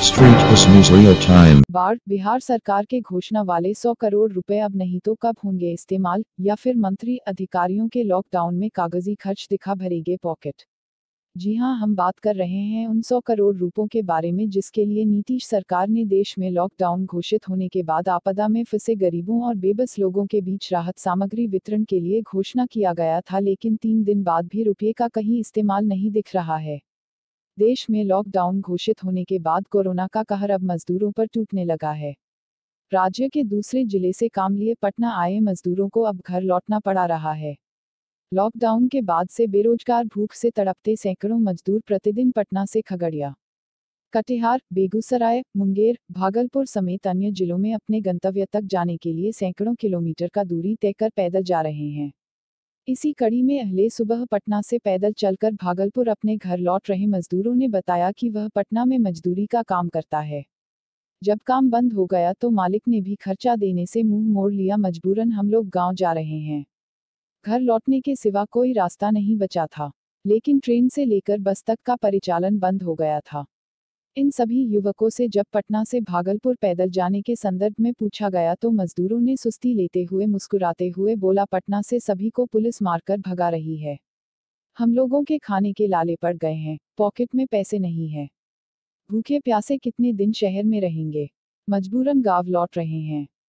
Street Bus News Real Time. बाढ़, बिहार सरकार के घोषणा वाले 100 करोड़ रुपए अब नहीं तो कब होंगे इस्तेमाल, या फिर मंत्री अधिकारियों के लॉकडाउन में कागजी खर्च दिखा भरेंगे पॉकेट। जी हां, हम बात कर रहे हैं उन 100 करोड़ रुपयों के बारे में जिसके लिए नीतीश सरकार ने देश में लॉकडाउन घोषित होने के बाद आपदा में फंसे गरीबों और बेबस लोगों के बीच राहत सामग्री वितरण के लिए घोषणा किया गया था, लेकिन 3 दिन बाद भी रुपये का कहीं इस्तेमाल नहीं दिख रहा है। देश में लॉकडाउन घोषित होने के बाद कोरोना का कहर अब मजदूरों पर टूटने लगा है। राज्य के दूसरे जिले से काम लिए पटना आए मजदूरों को अब घर लौटना पड़ा रहा है। लॉकडाउन के बाद से बेरोजगार भूख से तड़पते सैकड़ों मजदूर प्रतिदिन पटना से खगड़िया, कटिहार, बेगूसराय, मुंगेर, भागलपुर समेत अन्य जिलों में अपने गंतव्य तक जाने के लिए सैकड़ों किलोमीटर का दूरी तय कर पैदल जा रहे हैं। इसी कड़ी में अहले सुबह पटना से पैदल चलकर भागलपुर अपने घर लौट रहे मजदूरों ने बताया कि वह पटना में मजदूरी का काम करता है। जब काम बंद हो गया तो मालिक ने भी खर्चा देने से मुंह मोड़ लिया, मजबूरन हम लोग गांव जा रहे हैं। घर लौटने के सिवा कोई रास्ता नहीं बचा था, लेकिन ट्रेन से लेकर बस तक का परिचालन बंद हो गया था। इन सभी युवकों से जब पटना से भागलपुर पैदल जाने के संदर्भ में पूछा गया तो मजदूरों ने सुस्ती लेते हुए मुस्कुराते हुए बोला, पटना से सभी को पुलिस मारकर भगा रही है। हम लोगों के खाने के लाले पड़ गए हैं, पॉकेट में पैसे नहीं है। भूखे प्यासे कितने दिन शहर में रहेंगे, मजबूरन गांव लौट रहे हैं।